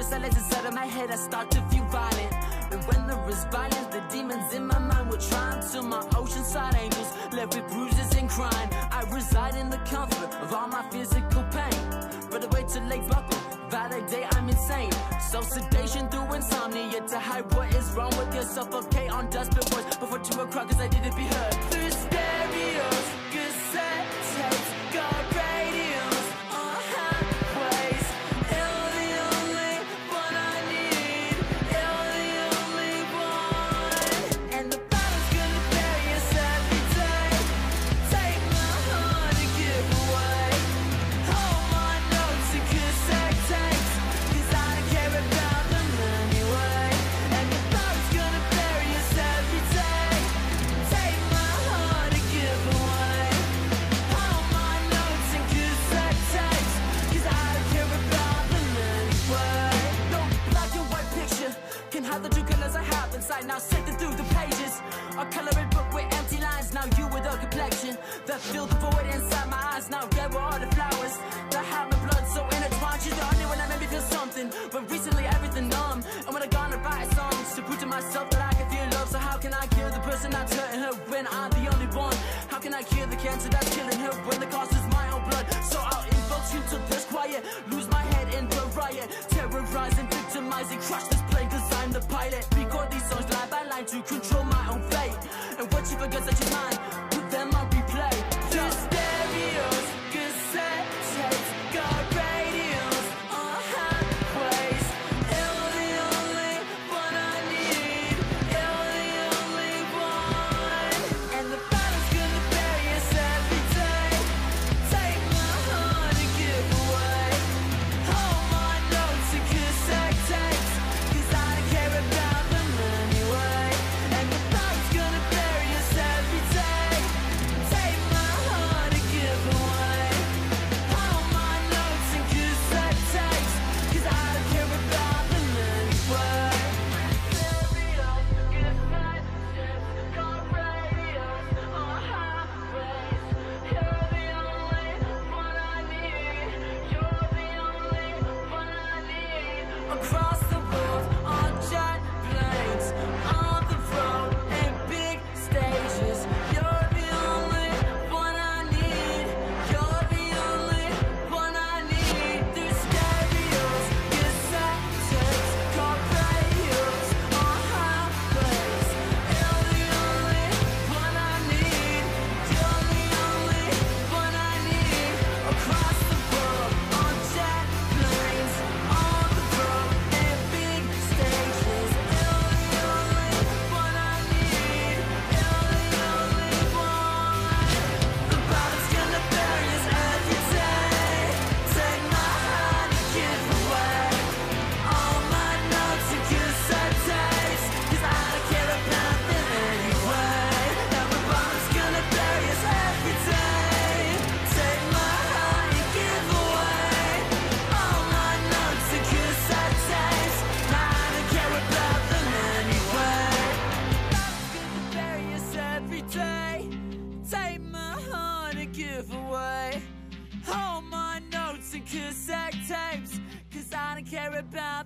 silence inside of my head, I start to feel violent. And when there is violence, the demons in my mind will try to my oceanside angels, left with bruises and crying. I reside in the comfort of all my physical pain. Rather wait till they buckle, validate I'm insane. So sedation through insomnia to hide what is wrong with you. Suffocate on desperate words before 2 o'clock cause I didn't be heard. Through stereos, cassette tapes, got radios on highways. You're the only one I need. You're the only one. And the battle's gonna bury us every day. Take my heart and give away. Hold my notes and cassette tapes, cause I don't care about them anyway. And the battle's gonna bury us every day. Take my heart and give away. Hold my notes and cassette tapes, cause I don't care about them anyway. No black and white picture can hide the true colors I have inside. Now sifting through the pages, a coloring book with empty lines. Now you with a complexion that filled the void inside my eyes. Now there were all the flowers that have my blood so intertwined. She's the only one that made me feel something, but recently everything numb. And when I gonna write songs to prove to myself that I can feel love. So how can I kill the person that's hurting her when I'm the only one? How can I cure the cancer that's killing her when the cost is my own blood? So I'll invoke you till there's quiet, lose my head in the riot, terrorize and victimize and crush this plane cause I'm the pilot. Record these songs line by line to control my own fate. And what you forget that you're mine, put them on replay. Through stereos, cassette tapes, got radios on highways. You're the only one I need. You're the only one. And the battle's gonna bury us every day. Take my heart and give away. Hold my notes and cassette tapes, cause I don't care about them anyway. And the battle's gonna bury us every day. Take my heart and give away. Hold my notes and cassette tapes, cause I don't care about them anyway. Stereos, cassette tapes, got radios on highways. You're the only one I need. You're the only one I need. Across the world, on jet planes, on the road, in big stages. You're the only one I need. You're the only one I need. Through stereos, cassette tapes, got radios on highways. You're the only one I need. You're the only one I need. Across the world, on jet planes, on the road, in big stages. You're the only one I need. You're the only one. The battle's gonna bury us every day. Take my heart and give away all my notes and cassette tapes, cause I don't care about them anyway. And the battle's gonna bury us every day. Take my heart and give away all my notes and cassette tapes, I don't care about them anyway. The battle's gonna bury us every day. Take my heart and give away all my notes and cassette tapes, cause I don't care about